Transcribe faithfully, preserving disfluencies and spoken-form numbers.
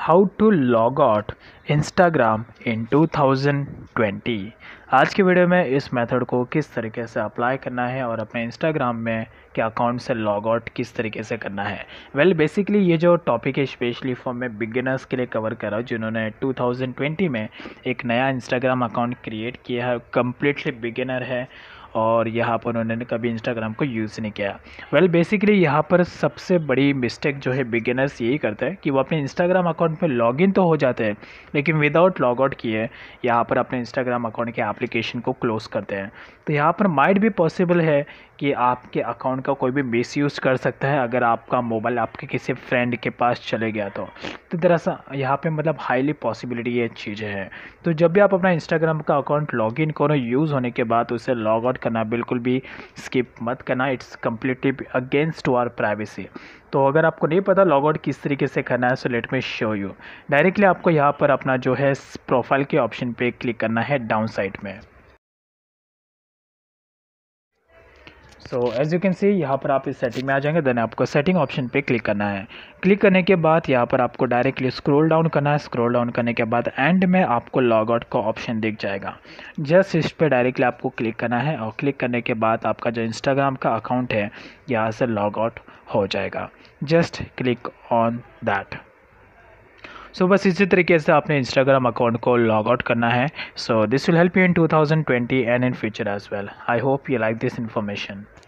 How to log out Instagram in two thousand twenty. आज की video में इस मेथड को किस तरीके से अप्लाई करना है और अपने इंस्टाग्राम में के अकाउंट से लॉग आउट किस तरीके से करना है। वेल well, बेसिकली ये जो टॉपिक है स्पेशली फॉर मैं बिगिनर्स के लिए कवर कर रहा हूँ जिन्होंने टू थाउजेंड ट्वेंटी में एक नया इंस्टाग्राम अकाउंट क्रिएट किया है, कम्प्लीटली बिगिनर है और यहाँ पर उन्होंने कभी इंस्टाग्राम को यूज़ नहीं किया। वेल बेसिकली यहाँ पर सबसे बड़ी मिस्टेक जो है बिगिनर्स यही करते हैं कि वो अपने इंस्टाग्राम अकाउंट में लॉगिन तो हो जाते हैं लेकिन विदाउट लॉग आउट किए यहाँ पर अपने इंस्टाग्राम अकाउंट के एप्लीकेशन को क्लोज़ करते हैं। तो यहाँ पर माइट भी पॉसिबल है कि आपके अकाउंट का कोई भी मिसयूज़ कर सकता है अगर आपका मोबाइल आपके किसी फ्रेंड के पास चले गया तो तो दरअसल यहाँ पे मतलब हाईली पॉसिबिलिटी ये चीज़ें हैं। तो जब भी आप अपना इंस्टाग्राम का अकाउंट लॉगिन करो यूज़ होने के बाद उसे लॉग आउट करना बिल्कुल भी स्किप मत करना, it's completely against to our privacy. तो अगर आपको नहीं पता लॉग आउट किस तरीके से करना है so let me show you. Directly आपको यहाँ पर अपना जो है प्रोफाइल के ऑप्शन पे क्लिक करना है डाउन साइड में। So as you can see यहाँ पर आप इस सेटिंग में आ जाएंगे, देन आपको सेटिंग ऑप्शन पे क्लिक करना है। क्लिक करने के बाद यहाँ पर आपको डायरेक्टली स्क्रॉल डाउन करना है। स्क्रॉल डाउन करने के बाद एंड में आपको लॉग आउट का ऑप्शन दिख जाएगा। जस्ट इस पर डायरेक्टली आपको क्लिक करना है और क्लिक करने के बाद आपका जो इंस्टाग्राम का अकाउंट है यहाँ से लॉग आउट हो जाएगा। Just click on that. So बस इसी तरीके से आपने इंस्टाग्राम अकाउंट को लॉग आउट करना है। So this will help you in two thousand twenty and in future as well. I hope you like this information.